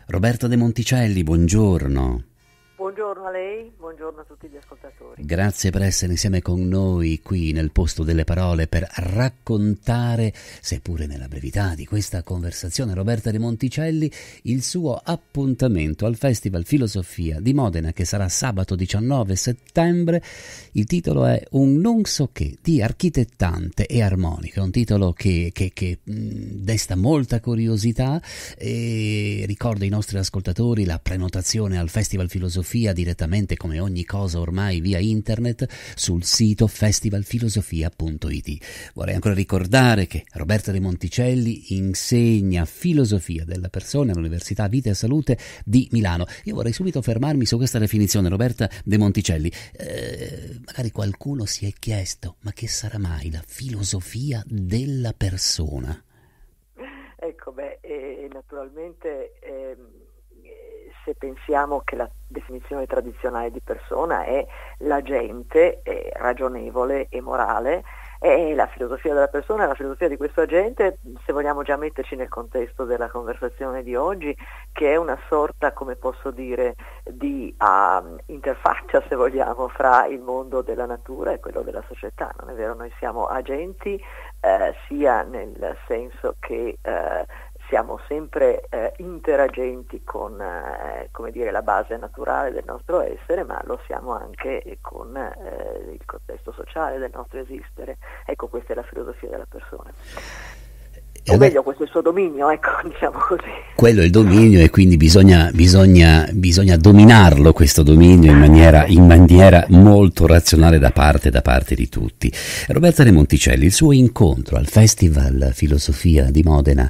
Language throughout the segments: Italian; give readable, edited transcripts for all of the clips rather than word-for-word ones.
Roberta De Monticelli, buongiorno. Buongiorno a lei, buongiorno a tutti gli ascoltatori. Grazie per essere insieme con noi qui nel Posto delle Parole per raccontare, seppure nella brevità di questa conversazione, Roberta De Monticelli, il suo appuntamento al Festival Filosofia di Modena che sarà sabato 19 settembre. Il titolo è Un non so che di Architettante e Armonico, è un titolo che desta molta curiosità e ricorda ai nostri ascoltatori la prenotazione al Festival Filosofia direttamente, come ogni cosa ormai, via internet sul sito festivalfilosofia.it. Vorrei ancora ricordare che Roberta De Monticelli insegna filosofia della persona all'Università Vita e Salute di Milano. Io vorrei subito fermarmi su questa definizione, Roberta De Monticelli. Magari qualcuno si è chiesto, ma che sarà mai la filosofia della persona? Ecco, naturalmente se pensiamo che la definizione tradizionale di persona è l'agente ragionevole e morale, e la filosofia della persona è la filosofia di questo agente, se vogliamo già metterci nel contesto della conversazione di oggi, che è una sorta, come posso dire, di interfaccia, se vogliamo, fra il mondo della natura e quello della società, non è vero? Noi siamo agenti sia nel senso che siamo sempre interagenti con come dire, la base naturale del nostro essere, ma lo siamo anche con il contesto sociale del nostro esistere. Ecco, questa è la filosofia della persona. O meglio, questo è il suo dominio, ecco, diciamo così. Quello è il dominio e quindi bisogna dominarlo, questo dominio, in maniera molto razionale da parte di tutti. Roberta De Monticelli, il suo incontro al Festival Filosofia di Modena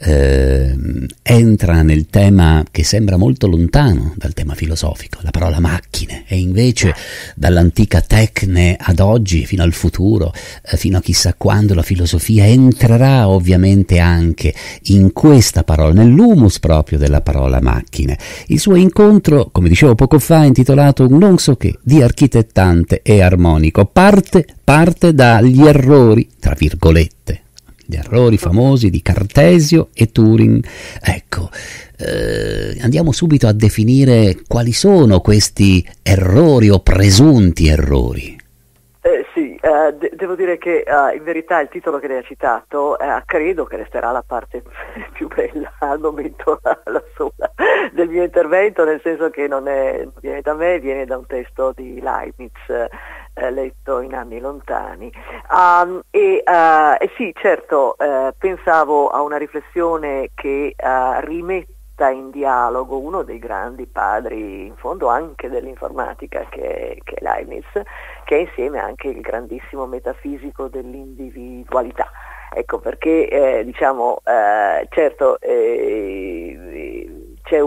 entra nel tema che sembra molto lontano dal tema filosofico, la parola macchine, e invece dall'antica tecne ad oggi, fino al futuro, fino a chissà quando, la filosofia entrerà ovviamente anche in questa parola, nell'humus proprio della parola macchine. Il suo incontro, come dicevo poco fa, è intitolato Un non so che di Architettante e Armonico, parte dagli errori, tra virgolette, gli errori famosi di Cartesio e Turing. Ecco, andiamo subito a definire quali sono questi errori o presunti errori. Devo dire che in verità il titolo che lei ha citato credo che resterà la parte più bella al momento, la sola del mio intervento, nel senso che non viene da me, viene da un testo di Leibniz letto in anni lontani. Sì, certo, pensavo a una riflessione che rimette in dialogo uno dei grandi padri, in fondo anche dell'informatica, che è Leibniz, che è insieme anche il grandissimo metafisico dell'individualità. Ecco, perché certo c'è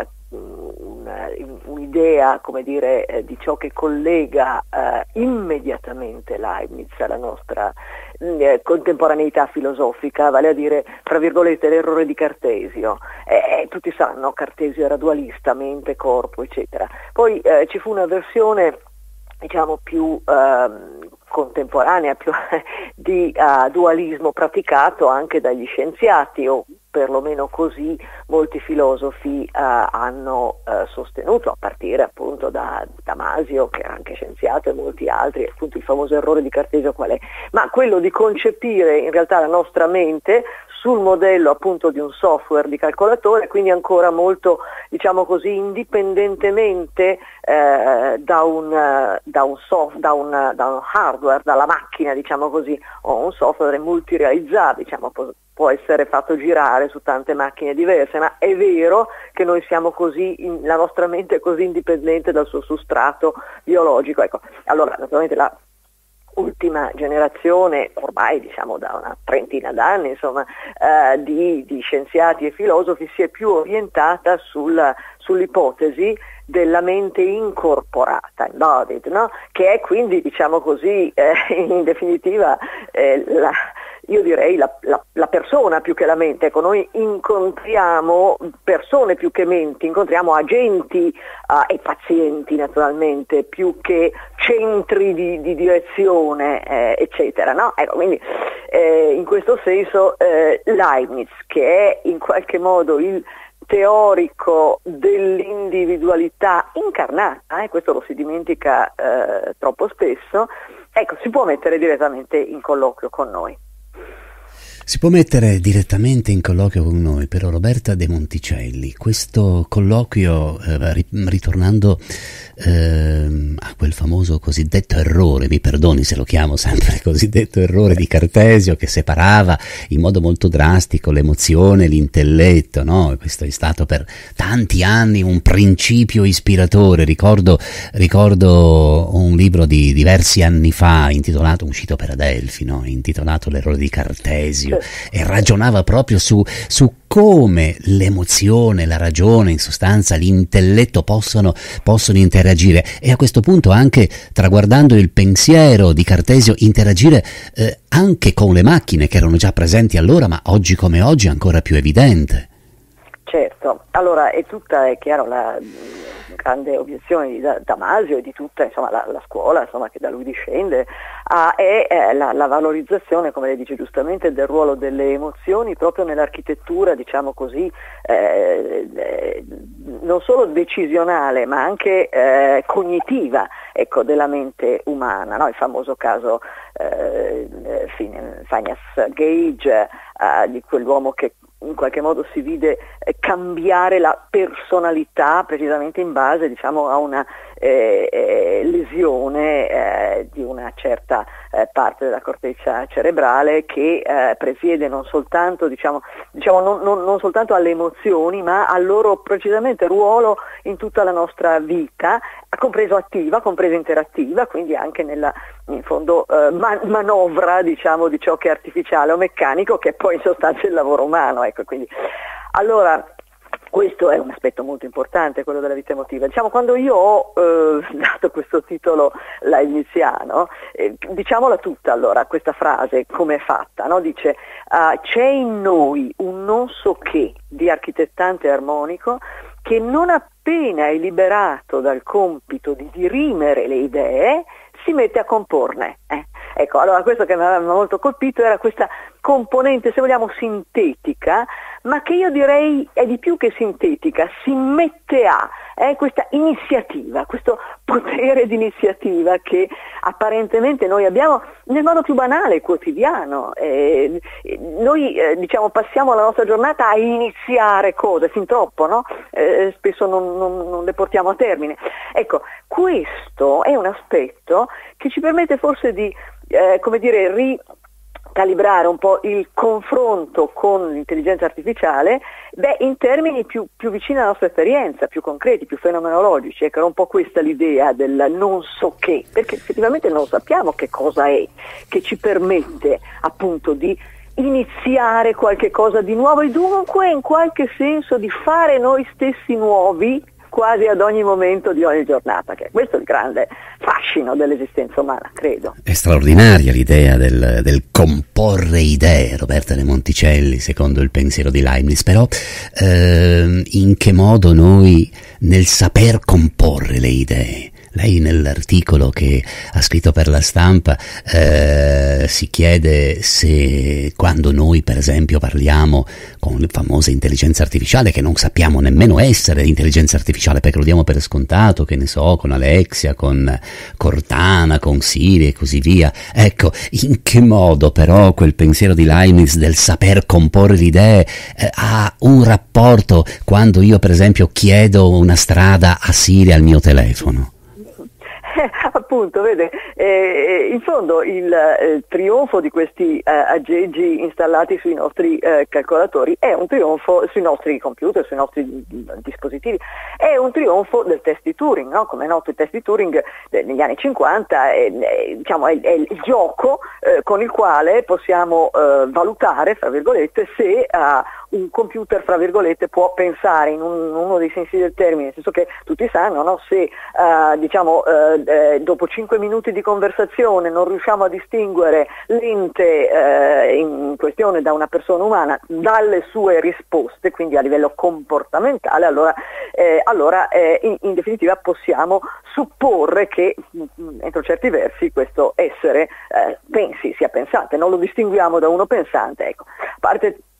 un'idea, come dire, di ciò che collega immediatamente Leibniz alla nostra contemporaneità filosofica, vale a dire, fra virgolette, l'errore di Cartesio. Tutti sanno, Cartesio era dualista, mente, corpo, eccetera. Poi ci fu una versione, diciamo, più contemporanea, più di dualismo praticato anche dagli scienziati, o perlomeno così molti filosofi hanno sostenuto, a partire appunto da Damasio, che era anche scienziato, e molti altri. Appunto il famoso errore di Cartesio qual è? Ma quello di concepire in realtà la nostra mente sul modello appunto di un software di calcolatore, quindi ancora molto, diciamo così, indipendentemente da un hardware, dalla macchina, diciamo così, o un software multirealizzabile, diciamo, può essere fatto girare su tante macchine diverse, ma è vero che noi siamo così, la nostra mente è così indipendente dal suo sostrato biologico. Ecco, allora naturalmente la ultima generazione, ormai diciamo da una trentina d'anni, insomma, di scienziati e filosofi si è più orientata sull'ipotesi della mente incorporata, embodied, no? Che è quindi, diciamo così, in definitiva io direi la persona più che la mente. Ecco, noi incontriamo persone più che menti, incontriamo agenti e pazienti naturalmente, più che centri di direzione, eccetera, no? Ecco, quindi in questo senso Leibniz, che è in qualche modo il teorico dell'individualità incarnata, questo lo si dimentica troppo spesso, ecco, si può mettere direttamente in colloquio con noi. Si può mettere direttamente in colloquio con noi, però Roberta De Monticelli, questo colloquio, ritornando a quel famoso cosiddetto errore, mi perdoni se lo chiamo sempre cosiddetto errore di Cartesio, che separava in modo molto drastico l'emozione e l'intelletto, no? Questo è stato per tanti anni un principio ispiratore. Ricordo un libro di diversi anni fa intitolato, uscito per Adelphi, no? Intitolato L'errore di Cartesio, e ragionava proprio su come l'emozione, la ragione, in sostanza l'intelletto possono interagire, e a questo punto anche, traguardando il pensiero di Cartesio, interagire anche con le macchine che erano già presenti allora, ma oggi come oggi è ancora più evidente. Certo, allora è chiaro la grande obiezione di Damasio e di tutta, insomma, la scuola, insomma, che da lui discende, è la valorizzazione, come lei dice giustamente, del ruolo delle emozioni proprio nell'architettura, diciamo così, non solo decisionale ma anche cognitiva, ecco, della mente umana, no? Il famoso caso Phineas Gage, di quell'uomo che in qualche modo si vide cambiare la personalità precisamente in base, diciamo, a una lesione di una certa parte della corteccia cerebrale che presiede non soltanto non soltanto alle emozioni, ma al loro precisamente ruolo in tutta la nostra vita, compreso attiva, compresa interattiva, quindi anche nella, in fondo, manovra, diciamo, di ciò che è artificiale o meccanico, che è poi in sostanza il lavoro umano, ecco. Quindi allora questo è un aspetto molto importante, quello della vita emotiva. Diciamo, quando io ho dato questo titolo leibniziano, diciamola tutta allora, questa frase come è fatta, no? Dice c'è in noi un non so che di architettante armonico che non appena è liberato dal compito di dirimere le idee si mette a comporne. Ecco, allora questo che mi aveva molto colpito era questa componente, se vogliamo, sintetica, ma che io direi è di più che sintetica, si mette a questa iniziativa, questo potere di iniziativa che apparentemente noi abbiamo nel modo più banale e quotidiano. Noi diciamo passiamo la nostra giornata a iniziare cose, fin troppo, no? Spesso non le portiamo a termine. Ecco, questo è un aspetto che ci permette forse di ricalibrare un po' il confronto con l'intelligenza artificiale, in termini più vicini alla nostra esperienza, più concreti, più fenomenologici. Ecco, era un po' questa l'idea del non so che, perché effettivamente non sappiamo che cosa è che ci permette appunto di iniziare qualche cosa di nuovo e dunque in qualche senso di fare noi stessi nuovi quasi ad ogni momento di ogni giornata, che questo è il grande fascino dell'esistenza umana, credo. È straordinaria l'idea del comporre idee, Roberta De Monticelli, secondo il pensiero di Leibniz, però in che modo noi nel saper comporre le idee? Lei nell'articolo che ha scritto per La Stampa si chiede se quando noi per esempio parliamo con la famosa intelligenza artificiale, che non sappiamo nemmeno essere intelligenza artificiale perché lo diamo per scontato, che ne so, con Alexia, con Cortana, con Siri e così via, ecco, in che modo però quel pensiero di Leibniz del saper comporre le idee ha un rapporto quando io per esempio chiedo una strada a Siri al mio telefono? Appunto, vede, in fondo il trionfo di questi aggeggi installati sui nostri calcolatori è un trionfo, sui nostri computer, sui nostri dispositivi, è un trionfo del test di Turing, no? Come è noto, il test di Turing negli anni 50 è il gioco con il quale possiamo valutare, fra virgolette, se un computer, fra virgolette, può pensare in uno dei sensi del termine, nel senso che tutti sanno, no? Se dopo 5 minuti di conversazione non riusciamo a distinguere l'ente in questione da una persona umana dalle sue risposte, quindi a livello comportamentale, allora in definitiva possiamo supporre che entro certi versi questo essere sia pensante, non lo distinguiamo da uno pensante. Ecco, a parte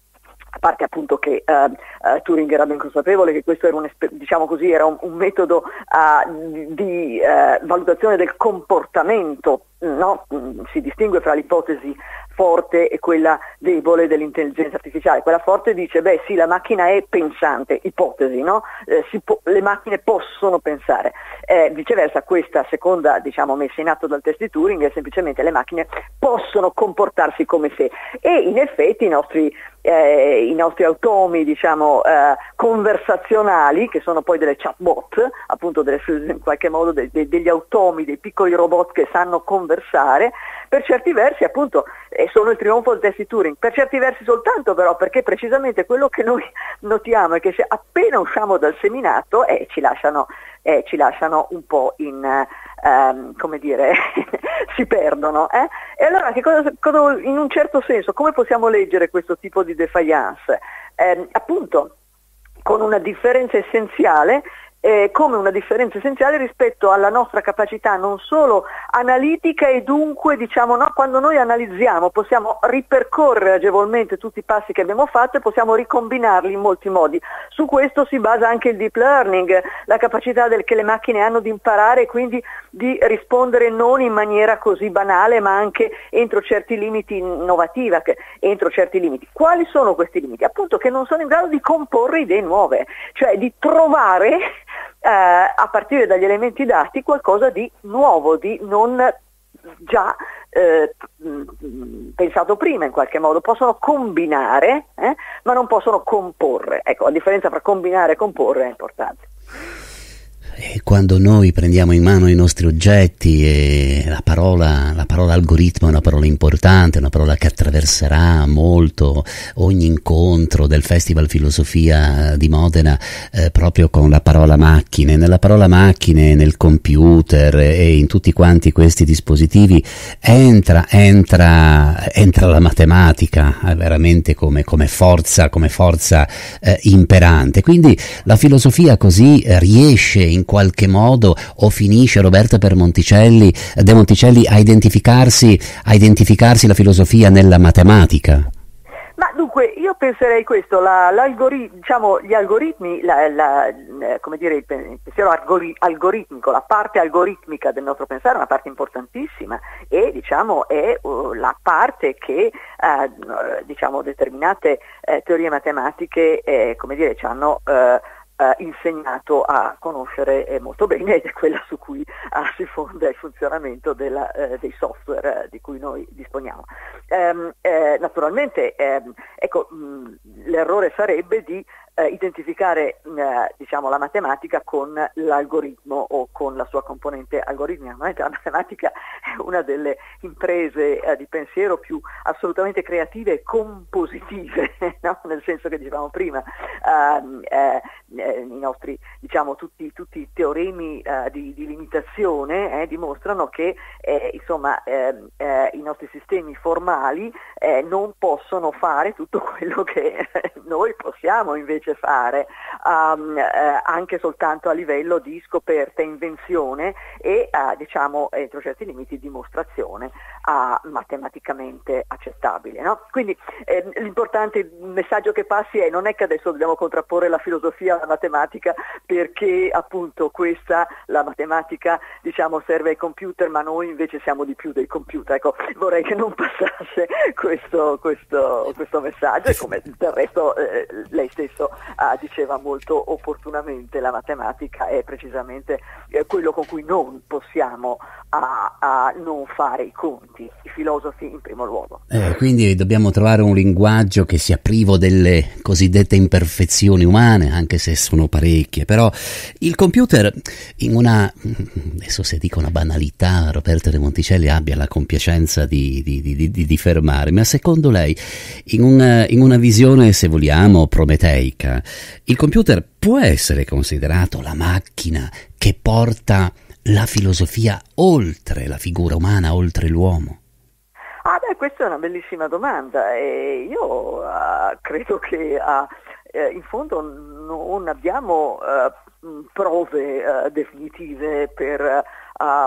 a parte appunto che Turing era ben consapevole che questo era diciamo così, era un metodo di valutazione del comportamento, no? Si distingue fra l'ipotesi forte e quella debole dell'intelligenza artificiale. Quella forte dice, beh sì, la macchina è pensante, ipotesi, no? Le macchine possono pensare. Viceversa, questa seconda, diciamo, messa in atto dal test di Turing è semplicemente le macchine possono comportarsi come se, e in effetti i nostri automi, diciamo, conversazionali, che sono poi delle chatbot, appunto in qualche modo degli automi, dei piccoli robot che sanno conversare, per certi versi appunto sono il trionfo del test di Turing, per certi versi soltanto però, perché precisamente quello che noi notiamo è che se appena usciamo dal seminato ci lasciano un po' come dire, si perdono. E allora in un certo senso come possiamo leggere questo tipo di defiance? Appunto con una differenza essenziale, come una differenza essenziale rispetto alla nostra capacità non solo analitica e dunque, diciamo, no, quando noi analizziamo possiamo ripercorrere agevolmente tutti i passi che abbiamo fatto e possiamo ricombinarli in molti modi. Su questo si basa anche il deep learning, la capacità che le macchine hanno di imparare e quindi di rispondere non in maniera così banale ma anche entro certi limiti innovativa, entro certi limiti. Quali sono questi limiti? Appunto che non sono in grado di comporre idee nuove, cioè di trovare a partire dagli elementi dati qualcosa di nuovo, di non già pensato prima in qualche modo. Possono combinare ma non possono comporre. Ecco, la differenza tra combinare e comporre è importante. E quando noi prendiamo in mano i nostri oggetti, e la parola algoritmo è una parola importante, una parola che attraverserà molto ogni incontro del Festival Filosofia di Modena, proprio con la parola macchine. Nella parola macchine, nel computer e in tutti quanti questi dispositivi entra la matematica veramente come forza imperante. Quindi la filosofia così riesce in qualche modo, o finisce, Roberta De Monticelli, a identificarsi la filosofia nella matematica? Ma dunque, io penserei questo, diciamo, gli algoritmi, come dire, il pensiero algoritmico, la parte algoritmica del nostro pensare è una parte importantissima e, diciamo, è la parte che, diciamo, determinate teorie matematiche, come dire, ci hanno insegnato a conoscere molto bene, ed è quella su cui si fonda il funzionamento dei software di cui noi disponiamo. Naturalmente ecco, l'errore sarebbe di identificare diciamo, la matematica con l'algoritmo o con la sua componente algoritmica. La matematica è una delle imprese di pensiero più assolutamente creative e compositive, no? Nel senso che dicevamo prima, i nostri, diciamo, tutti i teoremi di limitazione dimostrano che insomma i nostri sistemi formali non possono fare tutto quello che noi possiamo invece fare, anche soltanto a livello di scoperta, invenzione e diciamo entro certi limiti dimostrazione matematicamente accettabile, no? Quindi l'importante, il messaggio che passi non è che adesso dobbiamo contrapporre la filosofia alla matematica, perché appunto la matematica, diciamo, serve ai computer, ma noi invece siamo di più dei computer. Ecco, vorrei che non passasse questo messaggio, e come del resto lei stesso diceva molto opportunamente, la matematica è precisamente quello con cui non possiamo non fare i conti, i filosofi in primo luogo. Quindi dobbiamo trovare un linguaggio che sia privo delle cosiddette imperfezioni umane, anche se sono parecchie. Però il computer, adesso se dico una banalità, Roberta De Monticelli abbia la compiacenza di fermarmi, ma secondo lei, in una visione, se vogliamo, prometeica, il computer può essere considerato la macchina che porta la filosofia oltre la figura umana, oltre l'uomo? Questa è una bellissima domanda, e io credo che in fondo non abbiamo prove definitive per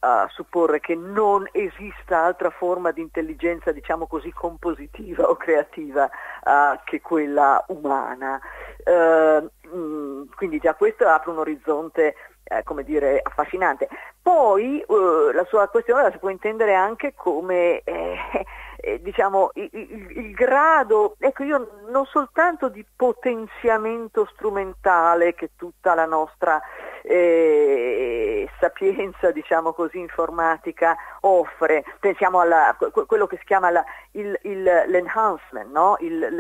supporre che non esista altra forma di intelligenza, diciamo così, compositiva o creativa che quella umana. Quindi già questo apre un orizzonte come dire, affascinante. Poi la sua questione la si può intendere anche come diciamo il grado, ecco, io non soltanto di potenziamento strumentale che tutta la nostra sapienza, diciamo così, informatica offre. Pensiamo a quello che si chiama l'enhancement, no?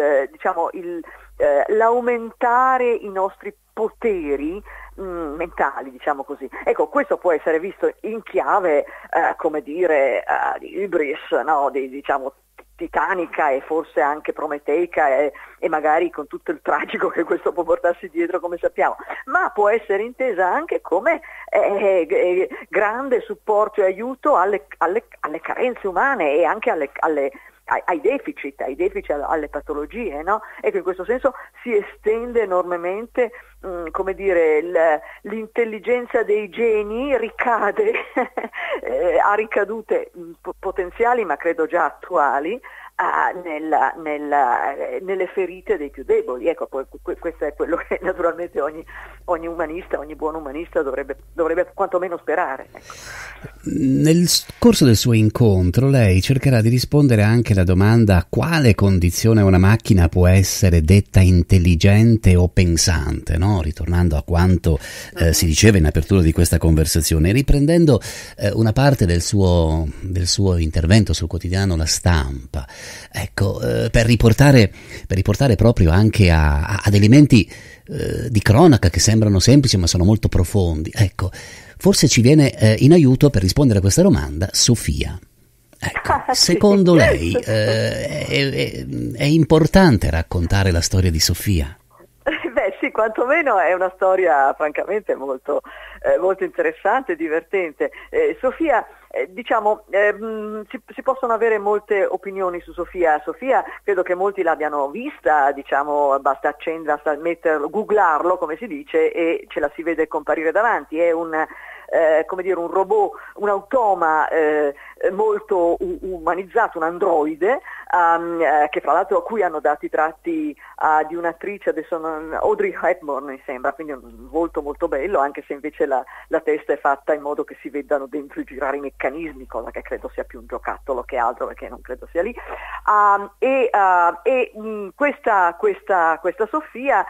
L'aumentare i nostri poteri mentali, diciamo così. Ecco, questo può essere visto in chiave, come dire, di hybris, no? Diciamo titanica e forse anche prometeica e magari con tutto il tragico che questo può portarsi dietro, come sappiamo, ma può essere intesa anche come grande supporto e aiuto alle carenze umane e anche ai deficit, alle patologie, no? Ecco, in questo senso si estende enormemente, come dire, l'intelligenza dei geni ricade, ha ricadute potenziali, ma credo già attuali, nelle ferite dei più deboli. Ecco, questo è quello che naturalmente ogni umanista, ogni buon umanista dovrebbe quantomeno sperare. Ecco. Nel corso del suo incontro lei cercherà di rispondere anche alla domanda: quale condizione una macchina può essere detta intelligente o pensante, no? Ritornando a quanto si diceva in apertura di questa conversazione, riprendendo una parte del suo intervento sul quotidiano La Stampa, ecco, per riportare proprio anche ad elementi di cronaca che sembrano semplici ma sono molto profondi. Ecco, forse ci viene in aiuto per rispondere a questa domanda Sofia. Ecco, secondo lei è importante raccontare la storia di Sofia? Beh sì, quantomeno è una storia francamente molto interessante, divertente. Sofia, diciamo, si possono avere molte opinioni su Sofia. Sofia credo che molti l'abbiano vista, diciamo, basta googlarlo, come si dice, e ce la si vede comparire davanti. È come dire, un robot, un automa molto umanizzato, un androide, che fra l'altro a cui hanno dato i tratti di un'attrice, adesso Audrey Hepburn mi sembra, quindi un volto molto bello, anche se invece la testa è fatta in modo che si vedano dentro girare i meccanismi, cosa che credo sia più un giocattolo che altro, perché non credo sia lì. Questa Sofia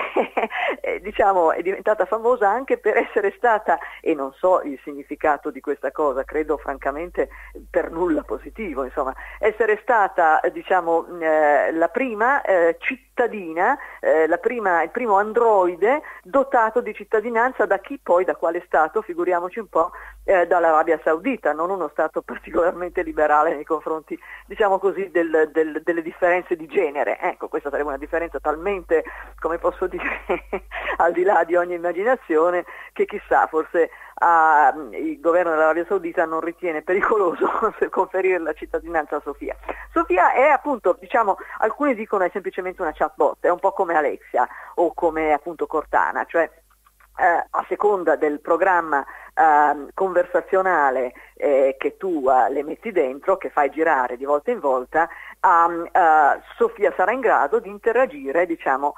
diciamo è diventata famosa anche per essere stata, e non so il significato di questa cosa, credo francamente per nulla positivo, insomma, essere stata, diciamo, la prima cittadina, il primo androide dotato di cittadinanza da chi poi, da quale stato, figuriamoci un po', dall'Arabia Saudita, non uno stato particolarmente liberale nei confronti, diciamo così, delle differenze di genere. Ecco, questa sarebbe una differenza talmente, come posso dire, al di là di ogni immaginazione, che chissà, forse il governo dell'Arabia Saudita non ritiene pericoloso conferire la cittadinanza a Sofia. Sofia è, appunto, diciamo, alcuni dicono è semplicemente una chatbot, è un po' come Alexia o come appunto Cortana, cioè a seconda del programma conversazionale che tu le metti dentro, che fai girare di volta in volta, Sofia sarà in grado di interagire, diciamo,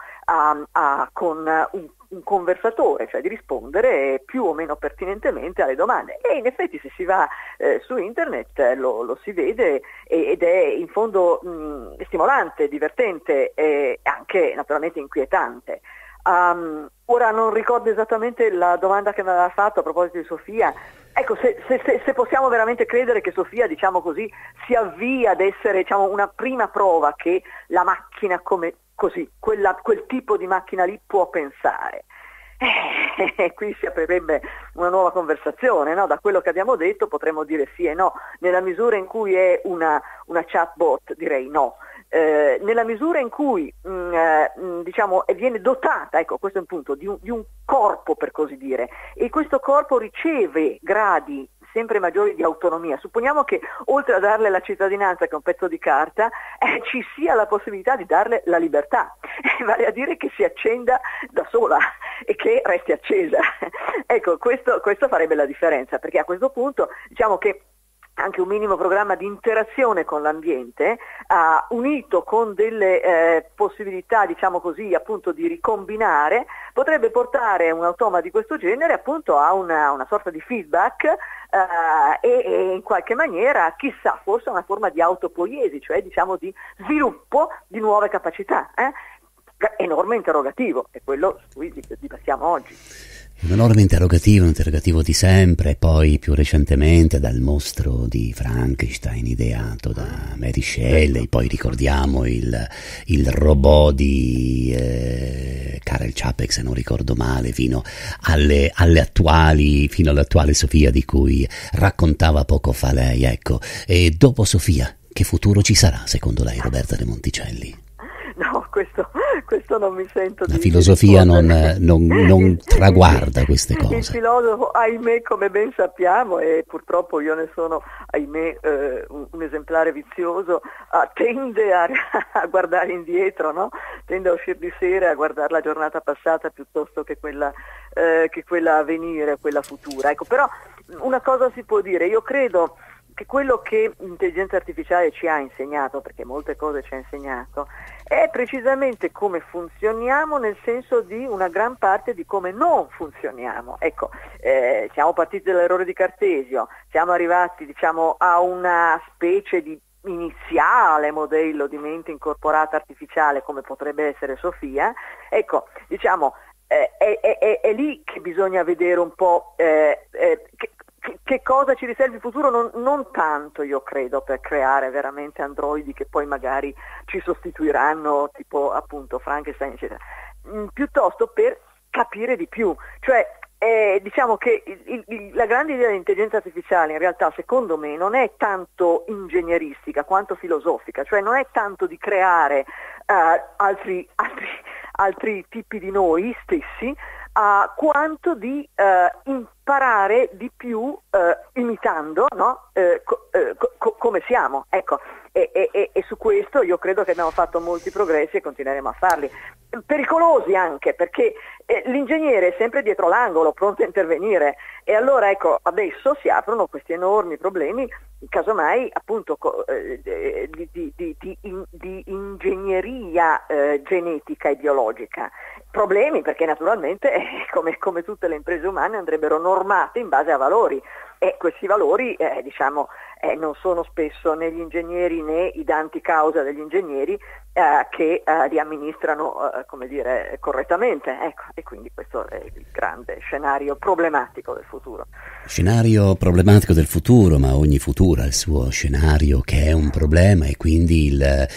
con un conversatore, cioè di rispondere più o meno pertinentemente alle domande. E in effetti, se si va su internet lo si vede, ed è in fondo stimolante, divertente e anche naturalmente inquietante. Ora non ricordo esattamente la domanda che mi aveva fatto a proposito di Sofia. Ecco, se possiamo veramente credere che Sofia, diciamo così, si avvia ad essere, diciamo, una prima prova che la macchina come così, quel tipo di macchina lì può pensare. Qui si aprirebbe una nuova conversazione, no? Da quello che abbiamo detto potremmo dire sì e no. Nella misura in cui è una chatbot, direi no. Nella misura in cui diciamo viene dotata, ecco, questo è un punto, di un corpo, per così dire, e questo corpo riceve gradi sempre maggiori di autonomia. Supponiamo che oltre a darle la cittadinanza, che è un pezzo di carta, ci sia la possibilità di darle la libertà, vale a dire che si accenda da sola e che resti accesa. Ecco, questo farebbe la differenza, perché a questo punto diciamo che anche un minimo programma di interazione con l'ambiente, unito con delle possibilità, diciamo così, appunto di ricombinare, potrebbe portare un automa di questo genere appunto a una sorta di feedback e in qualche maniera, chissà, forse una forma di autopoiesi, cioè diciamo di sviluppo di nuove capacità. Enorme interrogativo, è quello su cui dibattiamo oggi. Un enorme interrogativo, un interrogativo di sempre, e poi più recentemente dal mostro di Frankenstein ideato da Mary Shelley, poi ricordiamo il robot di Karel Čapek, se non ricordo male, fino all'attuale Sofia di cui raccontava poco fa lei. Ecco, e dopo Sofia, che futuro ci sarà secondo lei, Roberta De Monticelli? No, questo non mi sento di La filosofia non traguarda queste cose. Il filosofo, ahimè, come ben sappiamo, e purtroppo io ne sono, ahimè, un esemplare vizioso, tende a guardare indietro, no? Tende a uscire di sera e a guardare la giornata passata piuttosto che quella a venire, quella futura. Ecco, però una cosa si può dire, io credo che quello che l'intelligenza artificiale ci ha insegnato, perché molte cose ci ha insegnato, è precisamente come funzioniamo, nel senso di una gran parte di come non funzioniamo. Ecco, siamo partiti dall'errore di Cartesio, siamo arrivati, diciamo, a una specie di iniziale modello di mente incorporata artificiale come potrebbe essere Sofia. Ecco, diciamo, è lì che bisogna vedere un po' che cosa ci riserva il futuro, non tanto, io credo, per creare veramente androidi che poi magari ci sostituiranno, tipo appunto Frankenstein, eccetera, piuttosto per capire di più. Cioè, diciamo che la grande idea dell'intelligenza artificiale in realtà, secondo me, non è tanto ingegneristica quanto filosofica, cioè non è tanto di creare altri tipi di noi stessi, quanto di imparare di più imitando, no? Come siamo, ecco, e su questo io credo che abbiamo fatto molti progressi e continueremo a farli, pericolosi anche, perché l'ingegnere è sempre dietro l'angolo, pronto a intervenire, e allora ecco, adesso si aprono questi enormi problemi, casomai appunto di ingegneria genetica e biologica. Problemi perché naturalmente, come tutte le imprese umane, andrebbero normate in base a valori, e questi valori non sono spesso né gli ingegneri né i danti causa degli ingegneri che li amministrano correttamente, ecco, e quindi questo è il grande scenario problematico del futuro. Scenario problematico del futuro, ma ogni futuro ha il suo scenario che è un problema, e quindi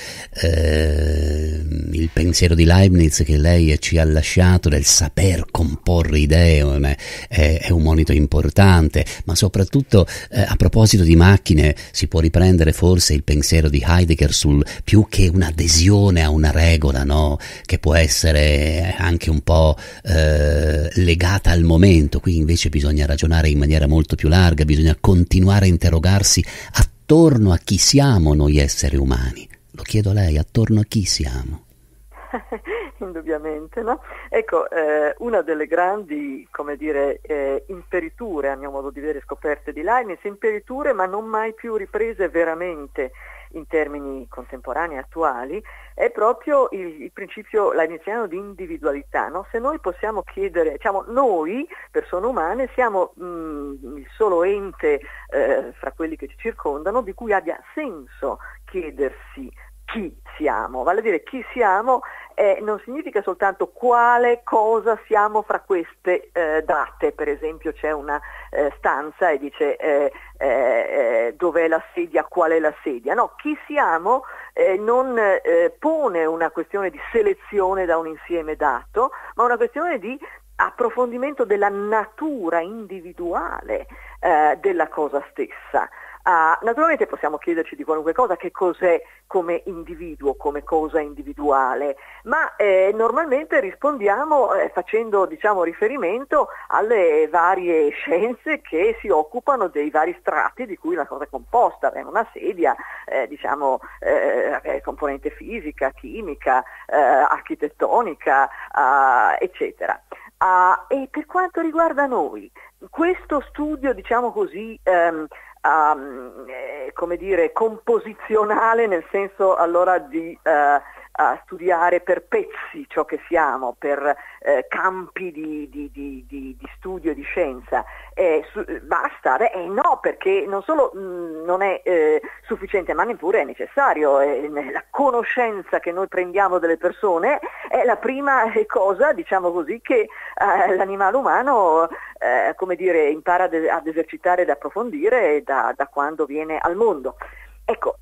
il pensiero di Leibniz che lei ci ha lasciato del saper comporre idee è un monito importante, ma soprattutto a proposito di macchine si può riprendere forse il pensiero di Heidegger sul più che un'adesione a una regola, no? Che può essere anche un po' legata al momento. Qui invece bisogna ragionare in maniera molto più larga, bisogna continuare a interrogarsi attorno a chi siamo noi esseri umani. Lo chiedo a lei, attorno a chi siamo? Indubbiamente, no? Ecco, una delle grandi, imperiture, a mio modo di vedere, scoperte di Leibniz, imperiture ma non mai più riprese veramente in termini contemporanei attuali, è proprio il principio leibniziano di individualità, no? Se noi possiamo chiedere, noi, persone umane, siamo il solo ente fra quelli che ci circondano di cui abbia senso chiedersi chi siamo, vale a dire chi siamo non significa soltanto quale cosa siamo fra queste date. Per esempio c'è una stanza e dice dov'è la sedia, qual è la sedia. No, chi siamo non pone una questione di selezione da un insieme dato, ma una questione di approfondimento della natura individuale della cosa stessa. Naturalmente possiamo chiederci di qualunque cosa, che cos'è come individuo, come cosa individuale, ma normalmente rispondiamo facendo riferimento alle varie scienze che si occupano dei vari strati di cui la cosa è composta. Una sedia, componente fisica, chimica, architettonica, eccetera. E per quanto riguarda noi, questo studio, diciamo così, come dire, composizionale, nel senso allora di a studiare per pezzi ciò che siamo, per campi di studio e di scienza. Basta? No, perché non solo non è sufficiente, ma neppure è necessario. La conoscenza che noi prendiamo delle persone è la prima cosa, diciamo così, che l'animale umano come dire, impara ad esercitare ed approfondire da quando viene al mondo. Ecco,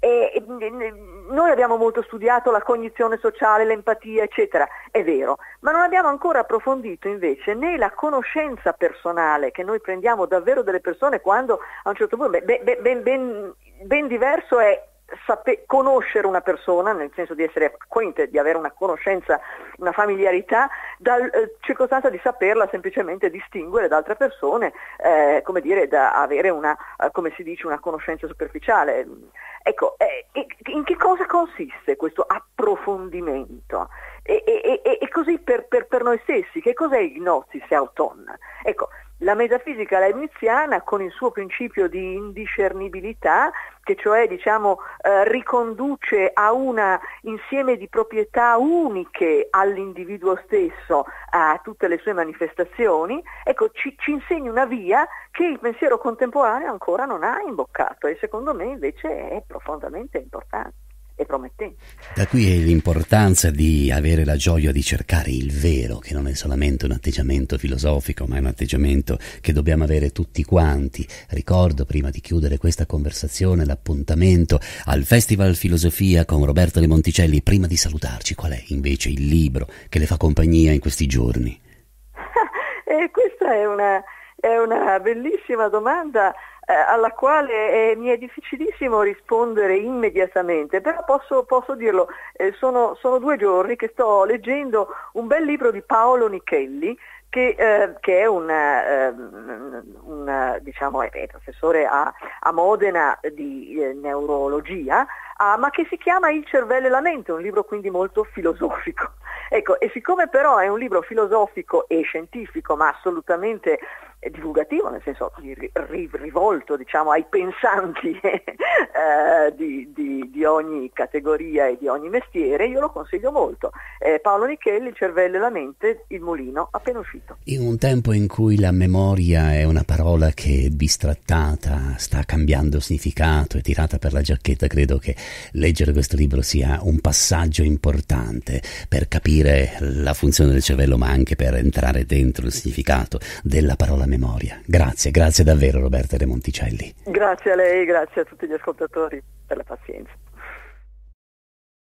noi abbiamo molto studiato la cognizione sociale, l'empatia, eccetera, è vero, ma non abbiamo ancora approfondito invece né la conoscenza personale che noi prendiamo davvero delle persone quando a un certo punto, ben diverso è conoscere una persona, nel senso di essere acquainted, di avere una conoscenza, una familiarità, dal circostanza di saperla semplicemente distinguere da altre persone, come dire, da avere una, come si dice, una conoscenza superficiale. Ecco, in che cosa consiste questo approfondimento? E così per noi stessi, che cos'è il gnosis auton? Ecco, la metafisica leibniziana, con il suo principio di indiscernibilità, che cioè diciamo riconduce a un insieme di proprietà uniche all'individuo stesso, a tutte le sue manifestazioni, ecco, ci insegna una via che il pensiero contemporaneo ancora non ha imboccato e secondo me invece è profondamente importante e promettente. Da qui l'importanza di avere la gioia di cercare il vero, che non è solamente un atteggiamento filosofico, ma è un atteggiamento che dobbiamo avere tutti quanti. Ricordo, prima di chiudere questa conversazione, l'appuntamento al Festival Filosofia con Roberta De Monticelli. Prima di salutarci, qual è invece il libro che le fa compagnia in questi giorni? Questa è una bellissima domanda alla quale mi è difficilissimo rispondere immediatamente, però posso dirlo, sono 2 giorni che sto leggendo un bel libro di Paolo Nichelli, che è diciamo, è professore a Modena di neurologia, ma che si chiama Il cervello e la mente, un libro quindi molto filosofico. Ecco, e siccome però è un libro filosofico e scientifico, ma assolutamente divulgativo, nel senso rivolto, diciamo, ai pensanti di ogni categoria e di ogni mestiere, io lo consiglio molto. Paolo Nichelli, Il cervello e la mente, Il mulino, appena uscito. In un tempo in cui la memoria è una parola che bistrattata, sta cambiando significato, è tirata per la giacchetta, credo che leggere questo libro sia un passaggio importante per capire la funzione del cervello, ma anche per entrare dentro il significato della parola memoria. Grazie davvero Roberta De Monticelli. Grazie a lei, grazie a tutti gli ascoltatori per la pazienza.